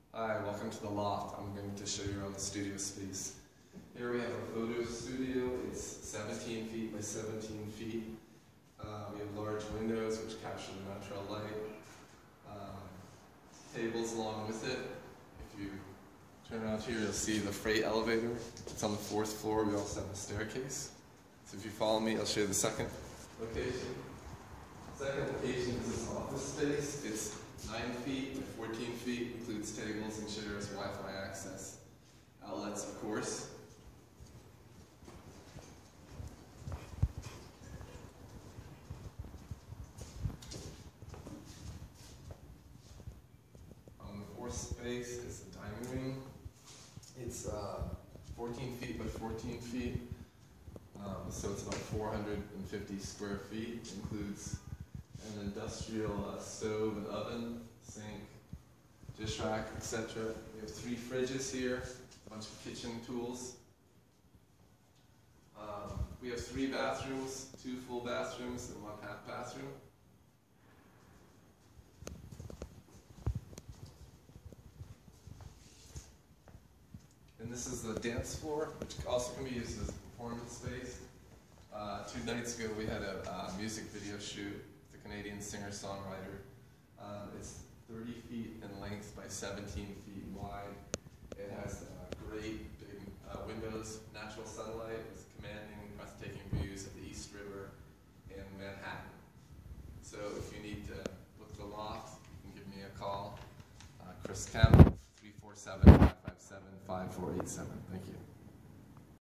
Hi, welcome to the loft. I'm going to show you around the studio space. Here we have a photo studio. It's 17 feet by 17 feet. We have large windows which capture the natural light. Tables along with it. If you turn around here, you'll see the freight elevator. It's on the 4th floor. We also have a staircase. So if you follow me, I'll show you the second location. Second location is this office space. It's 9 feet by 14 feet, includes tables and chairs, Wi-Fi access, outlets of course. On the 4th space is the dining room. It's 14 feet by 14 feet, so it's about 450 square feet. It includes an industrial stove and oven, sink, dish rack, etc. We have 3 fridges here, a bunch of kitchen tools. We have 3 bathrooms, 2 full bathrooms and 1 half bathroom. And this is the dance floor, which also can be used as a performance space. 2 nights ago we had a music video shoot. Canadian singer-songwriter. It's 30 feet in length by 17 feet wide. It has great big windows, natural sunlight with commanding, breathtaking views of the East River in Manhattan. So if you need to book the loft, you can give me a call. Chris Kemp, 347-557-5487. Thank you.